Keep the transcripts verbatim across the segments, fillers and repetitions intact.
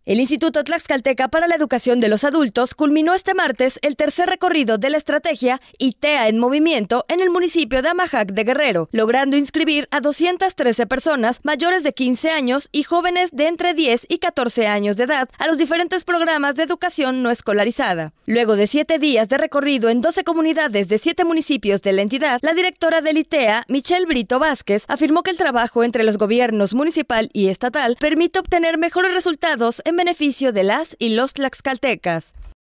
El Instituto Tlaxcalteca para la Educación de los Adultos culminó este martes el tercer recorrido de la estrategia I T E A en movimiento en el municipio de Amajac de Guerrero, logrando inscribir a doscientas trece personas mayores de quince años y jóvenes de entre diez y catorce años de edad a los diferentes programas de educación no escolarizada. Luego de siete días de recorrido en doce comunidades de siete municipios de la entidad, la directora del I T E A, Michelle Brito Vázquez, afirmó que el trabajo entre los gobiernos municipal y estatal permite obtener mejores resultados en beneficio de las y los tlaxcaltecas.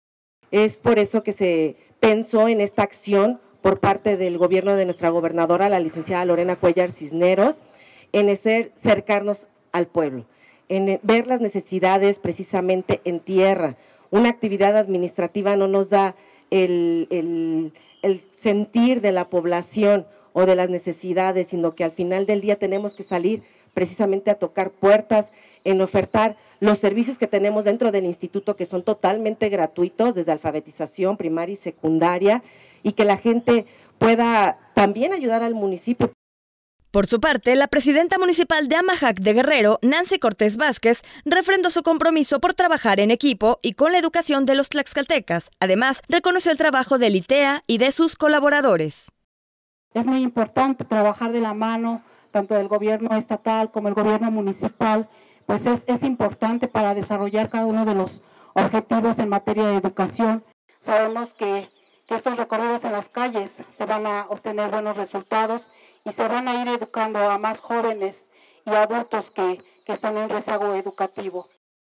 Es por eso que se pensó en esta acción por parte del gobierno de nuestra gobernadora, la licenciada Lorena Cuellar Cisneros, en hacer cercarnos al pueblo, en ver las necesidades precisamente en tierra. Una actividad administrativa no nos da el, el, el sentir de la población o de las necesidades, sino que al final del día tenemos que salir precisamente a tocar puertas, en ofertar los servicios que tenemos dentro del instituto, que son totalmente gratuitos, desde alfabetización primaria y secundaria, y que la gente pueda también ayudar al municipio. Por su parte, la presidenta municipal de Amajac de Guerrero, Nancy Cortés Vázquez, refrendó su compromiso por trabajar en equipo y con la educación de los tlaxcaltecas. Además, reconoció el trabajo del I T E A y de sus colaboradores. Es muy importante trabajar de la mano, tanto del gobierno estatal como el gobierno municipal, pues es, es importante para desarrollar cada uno de los objetivos en materia de educación. Sabemos que, que estos recorridos en las calles se van a obtener buenos resultados y se van a ir educando a más jóvenes y adultos que, que están en rezago educativo.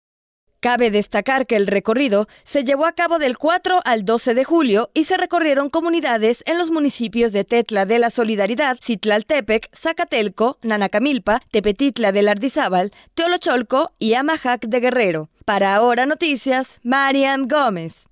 Cabe destacar que el recorrido se llevó a cabo del cuatro al doce de julio y se recorrieron comunidades en los municipios de Tetla de la Solidaridad, Citlaltepec, Zacatelco, Nanacamilpa, Tepetitla del Ardizábal, Teolocholco y Amajac de Guerrero. Para Ahora Noticias, Marian Gómez.